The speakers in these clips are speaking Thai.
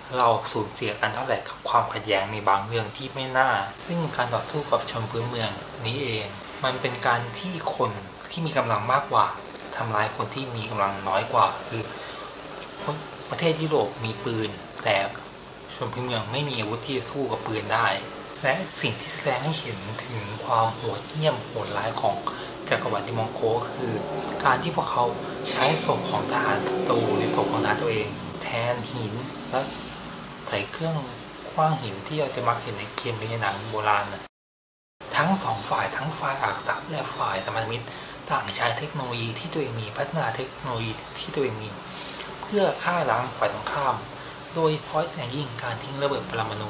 เราสูญเสียกันเท่าไหร่กับความขัดแย้งในบางเรื่องที่ไม่น่าซึ่งการต่อสู้กับชนพื้นเมืองนี้เองมันเป็นการที่คนที่มีกำลังมากกว่าทำร้ายคนที่มีกำลังน้อยกว่าคือคนประเทศยุโรปมีปืนแต่ชนพื้นเมืองไม่มีอาวุธที่จะสู้กับปืนได้และสิ่งที่แสดงให้เห็นถึงความโหดเหี้ยมโหดร้ายของจักรวรรดิมองโกคือการที่พวกเขาใช้ศพของทหารศัตรูหรือศพของทหารตัวเองแทนหินและใส่เครื่องขว้างหินที่เราจะมักเห็นในเกมในหนังโบราณทั้งสองฝ่ายทั้งฝ่ายอาร์ซับและฝ่ายสมานมิตรต่างใช้เทคโนโลยีที่ตัวเองมีพัฒนาเทคโนโลยีที่ตัวเองมีเพื่อฆ่าล้างฝ่ายตรงข้ามโดยเฉพาะอย่างยิ่งการทิ้งระเบิดปรมาณู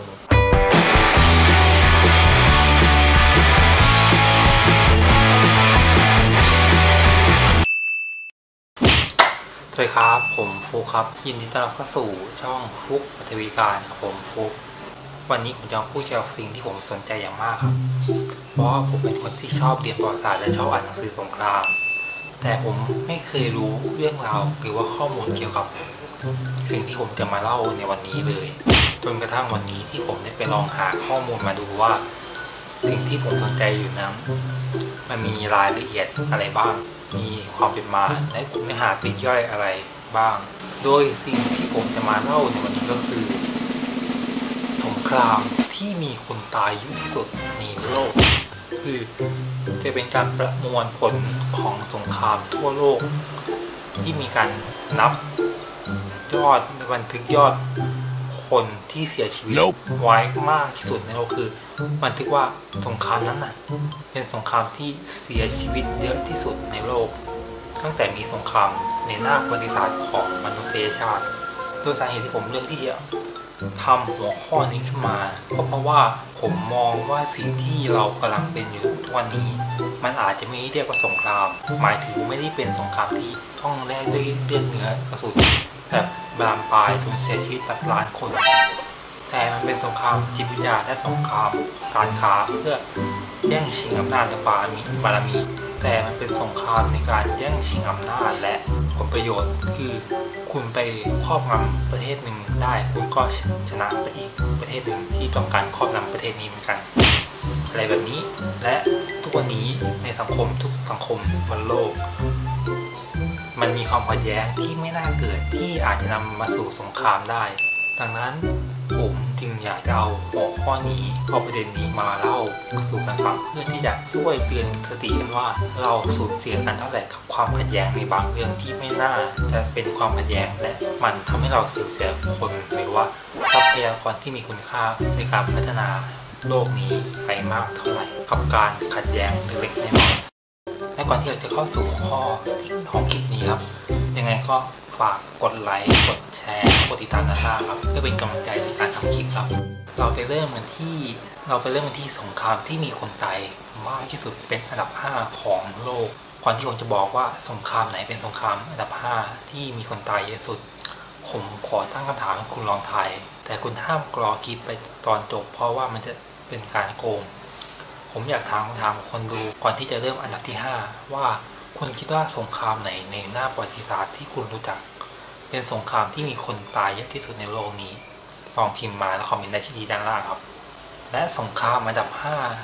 สวัสดีครับผมฟุกครับยินดีต้อนรับเข้าสู่ช่องฟุกปฐวีการครับผมฟุกวันนี้ผมจะพูดเกี่ยวกับสิ่งที่ผมสนใจอย่างมากครับเพราะผมเป็นคนที่ชอบเรียนประวัติศาสตร์และชอบอ่านหนังสือสงครามแต่ผมไม่เคยรู้เรื่องราวหรือว่าข้อมูลเกี่ยวกับสิ่งที่ผมจะมาเล่าในวันนี้เลยจนกระทั่งวันนี้ที่ผมได้ไปลองหาข้อมูลมาดูว่าสิ่งที่ผมสนใจอยู่นั้นมันมีรายละเอียดอะไรบ้างมีความเป็นมาและเนื้อหาปลีกย่อยอะไรบ้างโดยสิ่งที่ผมจะมาเล่าในวันนี้ก็คือสงครามที่มีคนตายเยอะที่สุดในโลกคือจะเป็นการประมวลผลของสงครามทั่วโลกที่มีการนับยอดบันทึกยอดคนที่เสียชีวิตไว้มากที่สุดในโลกคือบันทึกว่าสงครามนั้นเป็นสงครามที่เสียชีวิตเยอะที่สุดในโลกตั้งแต่มีสงครามในหน้าประวัติศาสตร์ของมนุษยชาติโดยสาเหตุที่ผมเลือกที่จะทำหัวข้อนี้ขึ้นมาก็เพราะว่าผมมองว่าสิ่งที่เรากำลังเป็นอยู่ทุกวันนี้มันอาจจะไม่เรียกว่าสงครามหมายถึงไม่ได้เป็นสงครามที่ต้องแลกด้วยเลือดเนื้อกระสุนแบบบานปลายจนเสียชีวิตแบบล้านคนแต่มันเป็นสงครามจิตวิทยาและสงครามการค้าเพื่อแย่งชิงอำนาจและบารมีแต่มันเป็นสงครามในการแย่งชิงอำนาจและผลประโยชน์คือคุณไปครอบงำประเทศหนึ่งได้คุณก็ชนะไปอีกประเทศหนึ่งที่ต้องการครอบงำประเทศนี้เหมือนกันอะไรแบบนี้และทุกวันนี้ในสังคมทุกสังคมบนโลกมันมีความขัดแย้งที่ไม่น่าเกิดที่อาจจะนำมาสู่สงครามได้ดังนั้นผมจึงอยากจะเอาหัวข้อนี้เอาประเด็นนี้มาเล่าสู่กันฟังเพื่อที่จะช่วยเตือนสติกันว่าเราสูญเสียกันเท่าไหร่กับความขัดแย้งในบางเรื่องที่ไม่น่าจะเป็นความขัดแย้งและมันทำให้เราสูญเสียคนหรือว่าทรัพยากรที่มีคุณค่าในการพัฒนาโลกนี้ไปมากเท่าไหร่กับการขัดแย้งเล็กๆน้อยๆและก่อนที่เราจะเข้าสู่หัวข้อของคลิปนี้ครับยังไงก็ฝากกดไลค์กดแชร์กดติดตามนะครับเพื่อเป็นกำลังใจในการทำคลิปครับเราไปเริ่มกันที่สงครามที่มีคนตายมากที่สุดเป็นอันดับ5ของโลกก่อนที่ผมจะบอกว่าสงครามไหนเป็นสงครามอันดับ5ที่มีคนตายเยอะสุดผมขอตั้งคำถามให้คุณลองทายแต่คุณห้ามรอคลิปไปตอนจบเพราะว่ามันจะเป็นการโกงผมอยากถามคำถามคนดูก่อนที่จะเริ่มอันดับที่5ว่าคุณคิดว่าสงครามไหนในหน้าประวัติศาสตร์ที่คุณรู้จักเป็นสงครามที่มีคนตายเยอะที่สุดในโลกนี้ลองพิมพ์มาแล้วคอมเมนต์ได้ที่ด้านล่างครับและสงครามอันดับ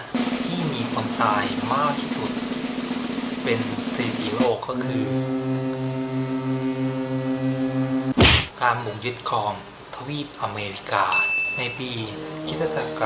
5ที่มีคนตายมากที่สุดเป็นสถิติโลกก็คือการบุกยึดครองทวีปอเมริกาในปีค.ศ.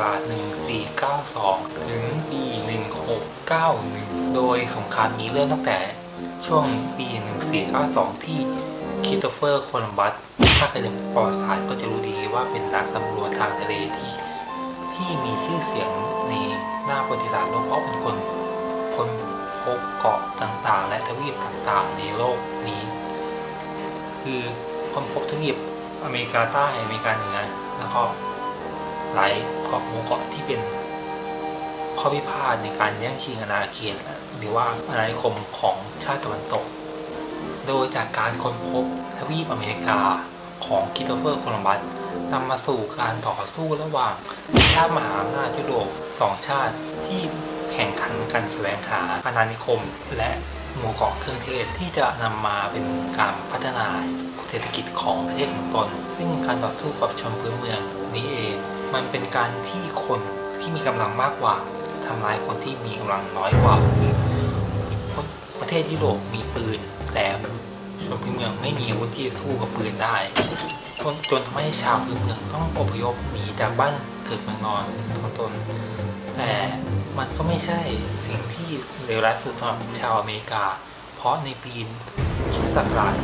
1492 ถึงปี 1691 โดยสงครามนี้เริ่มตั้งแต่ช่วงปี 1492 ที่คริสโตเฟอร์โคลัมบัสถ้าใครเรียนประวัติศาสตร์ก็จะรู้ดีว่าเป็นนักสำรวจทางทะเลที่มีชื่อเสียงในหน้าประวัติศาสตร์โลกเพราะเป็นคนพบเกาะต่างๆและทวีปต่างๆในโลกนี้คือคนพบทวีปอเมริกาใต้อเมริกาเหนือแล้วก็หลายเกาะหมู่เกาะที่เป็นข้อพิพาทในการแย่งชิงอาณาเขตหรือว่าอาณานิคมของชาติตะวันตกโดยจากการค้นพบทวีปอเมริกาของคริสโตเฟอร์โคลัมบัสนำมาสู่การต่อสู้ระหว่างชาติมหาอำนาจยุโรป2ชาติที่แข่งขันกันแสวงหาอาณานิคมและหมู่เกาะเครื่องเทศที่จะนำมาเป็นการพัฒนาเศรษฐกิจของประเทศของตนซึ่งการต่อสู้กับชนพื้นเมืองนี้เองมันเป็นการที่คนที่มีกำลังมากกว่าทำร้ายคนที่มีกำลังน้อยกว่าคือประเทศยุโรปมีปืนแต่ชนพื้นเมืองไม่มีอาวุธที่จะสู้กับปืนได้จนทำให้ชาวพื้นเมืองต้องอพยพหนีจากบ้านเกิดเมืองนอนของตนแต่มันก็ไม่ใช่สิ่งที่เลวร้ายสุดสำหรับชาวอเมริกาเพราะในปีค.ศ.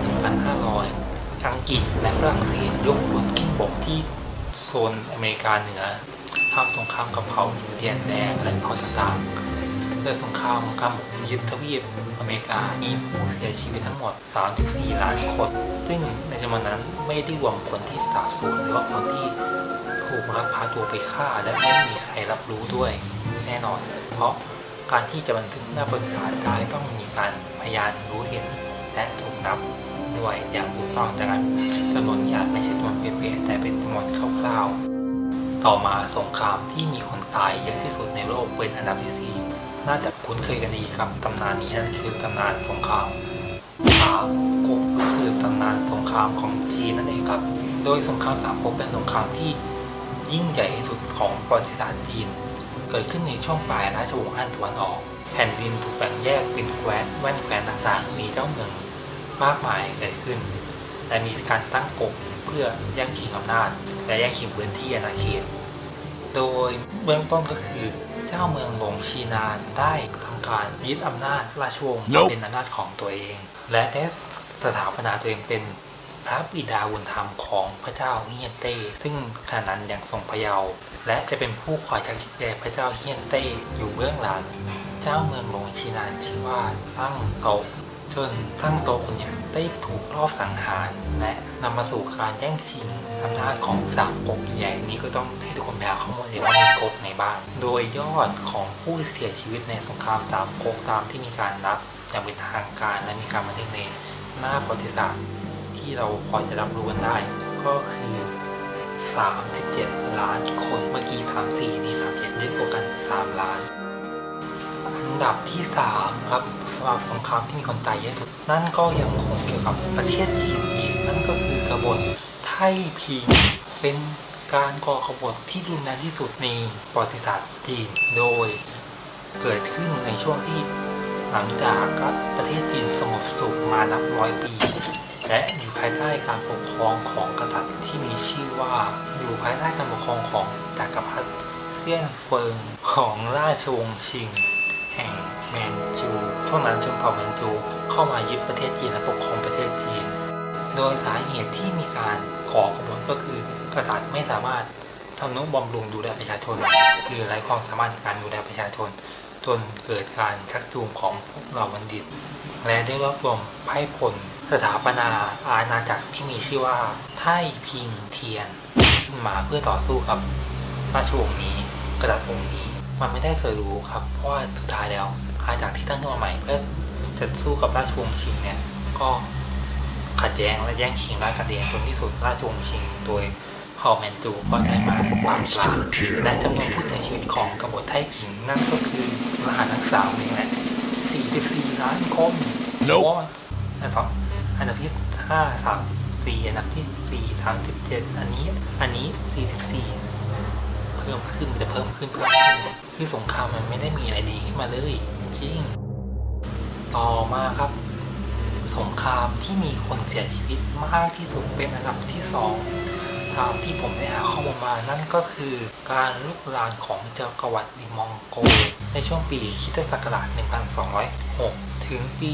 1500 อังกฤษและฝรั่งเศสยกพลขึ้นบกที่โซนอเมริกาเหนือทำสงครามกับเผ่าอินเดียนแดงและเผ่าต่างๆโดยสงครามการยึดทวีปอเมริกามีผู้เสียชีวิตทั้งหมด 34 ล้านคนซึ่งในจำนวนนั้นไม่ได้รวมคนที่สาบสูญหรือว่าคนที่ถูกลักพาตัวไปฆ่าและไม่มีใครรับรู้ด้วยแน่นอนเพราะการที่จะบันทึกหน้าประวัติศาสตร์ได้ต้องมีการพยานรู้เห็นและถูกนับด้วยอย่างถูกต้องจากการจำนวนอาจไม่ใช่จำนวนเป๊ะๆแต่เป็นจำนวนคร่าวๆต่อมาสงครามที่มีคนตายเยอะที่สุดในโลกเป็นอันดับที่4น่าจะคุ้นเคยกันดีครับตำนานนี้นั่นคือตำนานสงครามสามก๊กก็คือตำนานสงครามของจีนนั่นเองครับโดยสงครามสามก๊กเป็นสงครามที่ยิ่งใหญ่ที่สุดของประวัติศาสตร์จีนเกิดขึ้นในช่วงปลายราชวงศ์ฮั่นตะวันออกแผ่นดินถูกแบ่งแยกเป็นแคว้นต่างๆมีเจ้าเมืองมากมายเกิดขึ้นและมีการตั้งก๊กเพื่อแย่งชิงอำนาจและแย่งชิงพื้นที่อาณาเขตโดยเบื้องต้นก็คือเจ้าเมืองหลงชีนานได้ทำการยึดอำนาจราชวงศ์เป็นอำนาจของตัวเองและได้สถาปนาตัวเองเป็นพระบิดาบุญธรรมของพระเจ้าเฮียนเต้ซึ่งขณะนั้นยังทรงพระเยาว์และจะเป็นผู้คอยชักจูงใจพระเจ้าเฮียนเต้อยู่เบื้องหลังเจ้าเมืองหลงชีนานชื่อว่าตั้งโต๊ะจนตั้งโต๊ะคนนี้ได้ถูกลอบสังหารและนำมาสู่การแย่งชิงอำนาจของสามก๊กใหญ่นี้ก็ต้องให้ทุกคนไปหาข้อมูลเลยว่ามีก๊กไหนบ้างโดยยอดของผู้เสียชีวิตในสงครามสามก๊กตามที่มีการนับอย่างเป็นทางการและมีการบันทึกในหน้าประวัติศาสตร์ที่เราพอจะรับรู้กันได้ก็คือ37 ล้านคนเมื่อกี้34นี่37ได้บวกกัน3 ล้านอันดับที่3ครับสำหรับสงครามที่มีคนตายเยอะสุดนั่นก็ยังคงเกี่ยวกับประเทศจีนอีกนั่นก็คือกบฏไท่ผิงเป็นการก่อกบฏที่รุนแรงที่สุดในประวัติศาสตร์จีนโดยเกิดขึ้นในช่วงที่หลังจากประเทศจีนสงบสุขมานับร้อยปีและอยู่ภายใต้การปกครองของกษัตริย์ที่มีชื่อว่าอยู่ภายใต้การปกครองของจักรพรรดิเซี่ยนเฟิงของราชวงศ์ชิงแห่งแมนจูช่วงนั้นชนเผ่าแมนจูเข้ามายึดประเทศจีนและปกครองประเทศจีนโดยสาเหตุที่มีการก่อกบฏก็คือกษัตริย์ไม่สามารถทำนุบำรุงดูแลประชาชนคือไร้ความสามารถในการดูแลประชาชนจนเกิดการชักจูงของพวกเหล่าบัณฑิตและได้รวบรวมไพร่พลสถาปนาอาณาจักรที่มีชื่อว่าไท่พิงเทียนขึ้นมาเพื่อต่อสู้กับราชวงศ์นี้กษัตริย์องค์นี้มันไม่ได้สวยหรูครับเพราะว่าสุดท้ายแล้วอาณาจักรที่ตั้งขึ้นมาใหม่เพื่อจะสู้กับราชวงศ์ชิงเนี่ยก็ขัดแย้งและแย่งชิงราชการเดียนจนที่สุดราชวงศ์ชิงโดยเผ่าแมนจูก็ได้มาปราบปรามและจำนวนผู้เสียชีวิตของกบฏไท่ผิงนั่นก็คือมหานักสาวเองแหละ44 ล้านคนอันดับที่5 34อันดับที่4 37อันนี้44เพิ่มขึ้นคือสงครามมันไม่ได้มีอะไรดีขึ้นมาเลยจริงต่อมาครับสงครามที่มีคนเสียชีวิตมากที่สุดเป็นอันดับที่2ตามที่ผมได้หาข้อมูลมานั่นก็คือการลุกลามของจักรวรรดิมองโกในช่วงปีค.ศ. 1206ถึงปี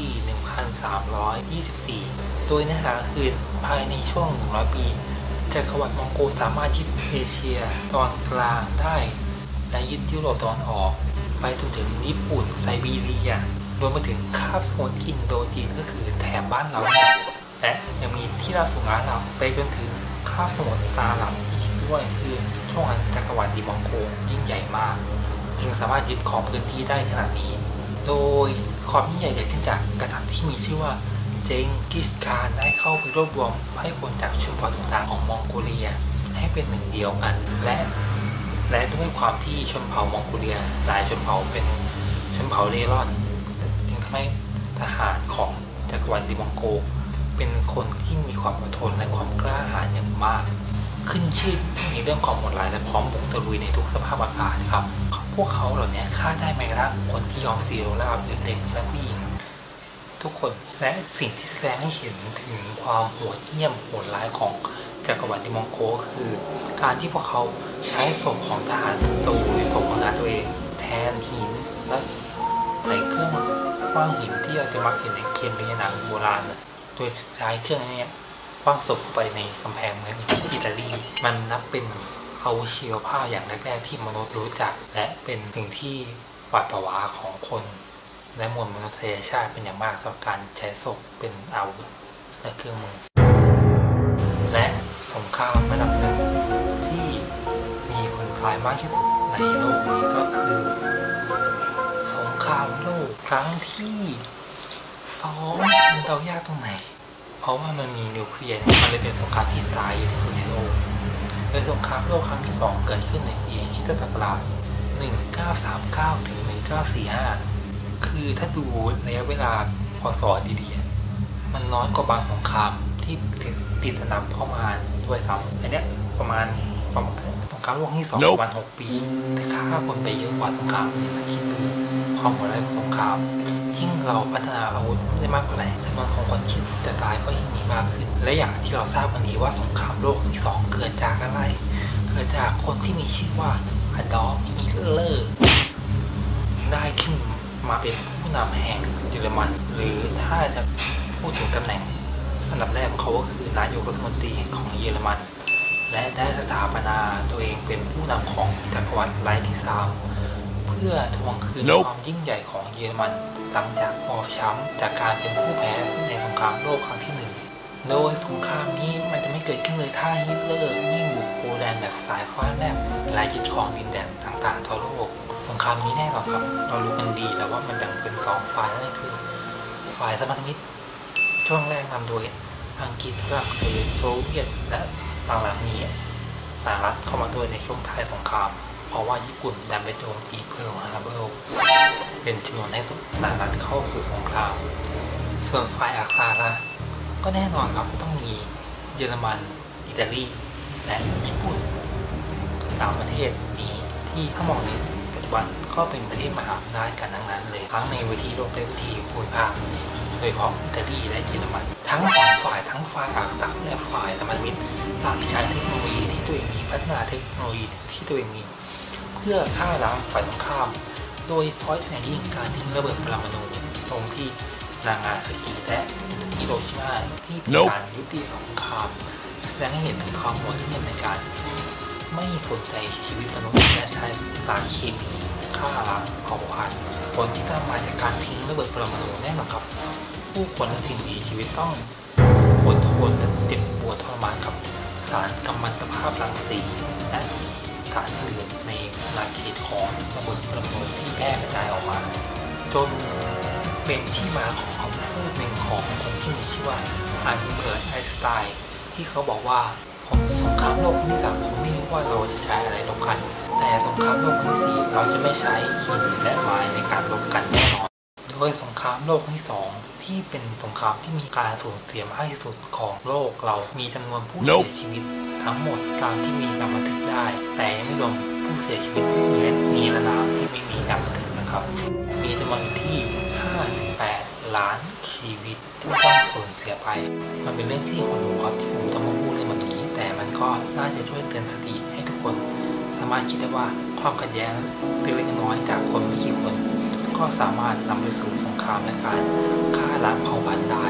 1324โดยเนื้อหาคือภายในช่วง100 ปีจักรวรรดิมองโกสามารถยึดเอเชียตอนกลางได้และยึดยุโรปตอนออกไปจนถึงญี่ปุ่นไซบีเรียรวมไปถึงคาบสมุทรอินโดจีนก็คือแถบบ้านเราและยังมีที่ราบสูงอาหรับไปจนถึงคาบสมุทรอาหรับอีกด้วยคือช่วงนั้นจักรวรรดิมองโกยิ่งใหญ่มากจึงสามารถยึดครองพื้นที่ได้ขนาดนี้โดยความยิ่งใหญ่เกิดขึ้นจากกษัตริย์ที่มีชื่อว่าเจงกิสข่านได้เข้าไปรวบรวมไพร่พลจากชนเผ่าต่างๆของมองโกเลียให้เป็นหนึ่งเดียวกันและด้วยความที่ชนเผ่ามองโกเลียหลายชนเผ่าเป็นชนเผ่าเร่ร่อนจึงทำให้ทหารของจักรวรรดิมองโกเป็นคนที่มีความอดทนและความกล้าหาญอย่างมากขึ้นชื่อในเรื่องความโหดร้ายและพร้อมบุกตะลุยในทุกสภาพอากาศครับพวกเขาเหล่านี้ฆ่าได้แม้กระทั่งคนที่ยอมเสียราบหรือเด็กและผู้หญิงทุกคนและสิ่งที่แสดงให้เห็นถึงความโหดเหี้ยมโหดร้ายของจักรวรรดิมองโกคือการที่พวกเขาใช้ศพของทหารศัตรูหรือศพของทหารตัวเองแทนหินและใส่เครื่องขว้างหินที่เราจะมักเห็นในเกมในหนังโบราณโดยใช้เครื่องนี้ขว้างศพไปในกำแพงเมืองอิตาลีมันนับเป็นเอาชีวภาพอย่างแรกๆที่มนุษย์รู้จักและเป็นสิ่งที่หวาดผวาของคนและมวลมนุษยชาติเป็นอย่างมากสำหรับการใช้ศพเป็นอาวุธและเครื่องมือและสงครามระดับหนึ่งที่มีคนตายมากที่สุดในโลกนี้ก็คือสงครามโลกครั้งที่2มันเดายากตรงไหนเพราะว่ามันมีนิวเคลียร์มันเลยเป็นสงครามที่ตายใหญ่ที่สุดในโลกโดยสงครามโลกครั้งที่2เกิดขึ้นในปีคริสตศักราช1939ถึง1945คือถ้าดูระยะเวลาพศดีๆมันน้อยกว่าบางสงครามที่ติดอันดับเข้ามาด้วยซ้ำอันเนี้ยประมาณสงครามโลกที่2ประมาณ6 ปีแต่ฆ่าคนไปเยอะกว่าสงครามอื่นนะคิดดูความโหดร้ายของสงครามยิ่งเราพัฒนาอาวุธได้มากกว่าไหนจำนวนของคนคิดจะตายก็ยิ่งมีมากขึ้นและอย่างที่เราทราบวันนี้ว่าสงครามโลกที่2เกิดจากอะไรเกิดจากคนที่มีชื่อว่าอดอล์ฟ ฮิตเลอร์ได้ขึ้นมาเป็นผู้นำแห่งเยอรมันหรือถ้าจะพูดถึงตำแหน่งอันดับแรกของเขาก็คือนายกรัฐมนตรีของเยอรมันและได้สถาปนาตัวเองเป็นผู้นำของจักรวรรดิไรท์ที่3เพื่อทวงคืนความยิ่งใหญ่ของเยอรมันหลังจากบอบช้ำจากการเป็นผู้แพ้ในสงครามโลกครั้งที่1โดยสงครามนี้มันจะไม่เกิดขึ้นเลยถ้าฮิตเลอร์ไม่บุกโปแลนด์แบบสายฟ้าแลบและยึดครองดินแดนต่างๆทั่วโลกสงครามนี้แน่นอนครับเรารู้กันดีแล้วว่ามันแบ่งเป็น2ฝ่ายนั่นคือฝ่ายสมรมิตรช่วงแรกนำโดยอังกฤษฝรั่งเศสโซเวียตและหลังๆนี้สหรัฐเข้ามาด้วยในช่วงท้ายสงครามเพราะว่าญี่ปุ่นดันไปโจมตีเพิร์ลฮาร์เบอร์เป็นชนวนให้สหรัฐเข้าสู่สงครามส่วนฝ่ายอักษาละก็แน่นอนครับต้องมีเยอรมันอิตาลีและญี่ปุ่น3ประเทศนี้ที่ถ้ามองในปัจจุบันก็เป็นประเทศมหาอำนาจกันทั้งนั้นเลยทั้งในเวทีโลกและเวทีภูมิภาคโดยเฉพาะอิตาลีและเยอรมันทั้ง2ฝ่ายทั้งฝ่ายอักษะและฝ่ายสมรมิตรต่างใช้เทคโนโลยีที่ตัวเองมีพัฒนาเทคโนโลยีที่ตัวเองมีเพื่อฆ่าล้างฝ่ายตรงข้ามโดยเฉพาะอย่างยิ่งการทิ้งระเบิดปรมาณูตรงที่นางาซากิและฮิโรชิมาที่เป็นการยุติสงครามแสดงให้เห็นถึงความโหดเหี้ยมในการไม่สนใจชีวิตมนุษย์และใช้สารเคมีฆ่าล้างเผ่าพันธุ์ผลที่ตามมาจากการทิ้งระเบิดปรมาณูแน่นอนครับผู้คนและสิ่งมีชีวิตต้องอดทนและเจ็บปวดทรมานกับสารกัมมันตภาพรังสีและสารอื่นในอาณาเขตของระเบิดปรมาณูที่แพร่กระจายออกมาจนเป็นที่มาของคำพูดหนึ่งของคนที่มีชื่อว่าอัลเบิร์ต ไอน์สไตน์ที่เขาบอกว่าสงครามโลกครั้งที่3ผมไม่รู้ว่าเราจะใช้อะไรรบกันแต่สงครามโลกครั้งที่4เราจะไม่ใช้หินและไม้ในการรบกันแน่นอนโดยสงครามโลกครั้งที่2ที่เป็นสงครามที่มีการสูญเสียมากที่สุดของโลกเรามีจำนวนผู้เสียชีวิตทั้งหมดตามที่มีการบันทึกได้แต่ไม่รวมผู้เสียชีวิตและนิรนามที่ไม่มีการบันทึกนะครับมีจำนวนที่58 ล้านชีวิตที่ต้องสูญเสียไปมันเป็นเรื่องที่หดหู่ครับที่ผมต้องมาพูดเรื่องแบบนี้แต่มันก็น่าจะช่วยเตือนสติให้ทุกคนสามารถคิดได้ว่าความขัดแย้งเล็กๆน้อยๆจากคนไม่กี่คนก็สามารถนำไปสู่สงครามและการฆ่าล้างเผ่าพันธุ์ได้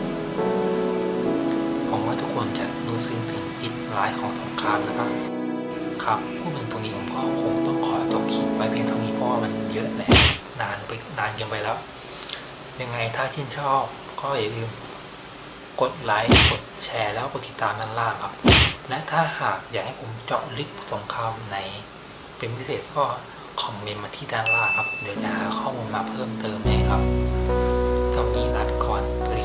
ผมว่าทุกคนจะรู้ซึ้งถึงพิษร้ายของสงครามนะครับครับพูดถึงตรงนี้ผมก็คงต้องขอจบคลิปไว้เพียงเท่านี้เพราะว่ามันเยอะแหละนานเกินไปแล้วยังไงถ้าชื่นชอบก็อย่าลืมกดไลค์กดแชร์แล้วกดติดตามด้านล่างครับและถ้าหากอยากให้ผมเจาะลึกสงครามไหนเป็นพิเศษก็คอมเมนต์มาที่ด้านล่างครับเดี๋ยวจะหาข้อมูลมาเพิ่มเติมให้ครับสวัสดีลาไปก่อน